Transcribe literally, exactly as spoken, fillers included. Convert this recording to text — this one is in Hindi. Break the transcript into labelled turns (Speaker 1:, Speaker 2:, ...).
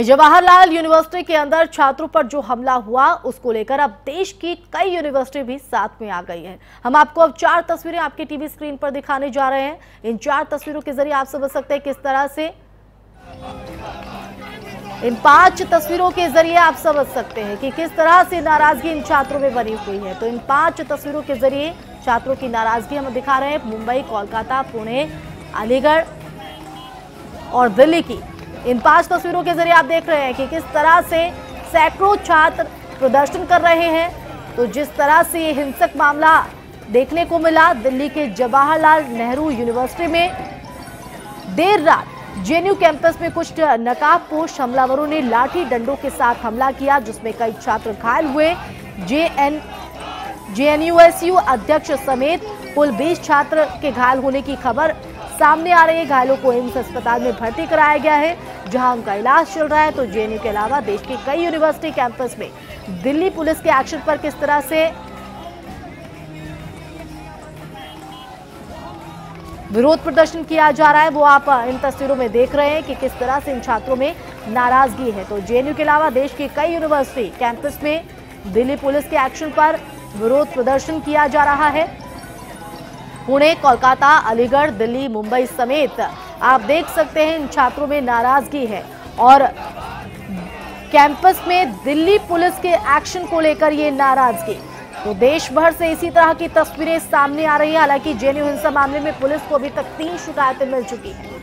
Speaker 1: जवाहरलाल यूनिवर्सिटी के अंदर छात्रों पर जो हमला हुआ उसको लेकर अब देश की कई यूनिवर्सिटी भी साथ में आ गई है। हम आपको अब चार तस्वीरें आपके टीवी स्क्रीन पर दिखाने जा रहे हैं। इन चार तस्वीरों के जरिए आप समझ सकते हैं किस तरह से, इन पांच तस्वीरों के जरिए आप समझ सकते हैं कि किस तरह से नाराजगी इन छात्रों में बनी हुई है। तो इन पांच तस्वीरों के जरिए छात्रों की नाराजगी हम दिखा रहे हैं। मुंबई, कोलकाता, पुणे, अलीगढ़ और दिल्ली की इन पांच तस्वीरों के जरिए आप देख रहे हैं कि किस तरह से सैकड़ों छात्र प्रदर्शन कर रहे हैं। तो जिस तरह से ये हिंसक मामला देखने को मिला दिल्ली के जवाहरलाल नेहरू यूनिवर्सिटी में, देर रात जेएनयू कैंपस में कुछ नकाबपोश हमलावरों ने लाठी डंडों के साथ हमला किया, जिसमें कई छात्र घायल हुए। जेएन जेएनयूएसयू अध्यक्ष समेत कुल बीस छात्र के घायल होने की खबर सामने आ रही है। घायलों को एम्स अस्पताल में भर्ती कराया गया है, जहां उनका इलाज चल रहा है। तो जेएनयू के अलावा देश के कई यूनिवर्सिटी कैंपस में दिल्ली पुलिस के एक्शन पर किस तरह से विरोध प्रदर्शन किया जा रहा है वो आप इन तस्वीरों में देख रहे हैं कि किस तरह से इन छात्रों में नाराजगी है। तो जेएनयू के अलावा देश के कई यूनिवर्सिटी कैंपस में दिल्ली पुलिस के एक्शन पर विरोध प्रदर्शन किया जा रहा है। पुणे, कोलकाता, अलीगढ़, दिल्ली, मुंबई समेत आप देख सकते हैं इन छात्रों में नाराजगी है और कैंपस में दिल्ली पुलिस के एक्शन को लेकर ये नाराजगी। तो देश भर से इसी तरह की तस्वीरें सामने आ रही है। हालांकि जेएनयू हिंसा मामले में पुलिस को अभी तक तीन शिकायतें मिल चुकी हैं।